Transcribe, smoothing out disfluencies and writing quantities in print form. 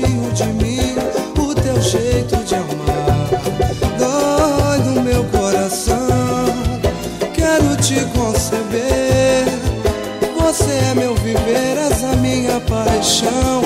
pertinho de mim o teu jeito de amar. Dói no meu coração, quero te conceber. Você é meu viver, és a minha paixão.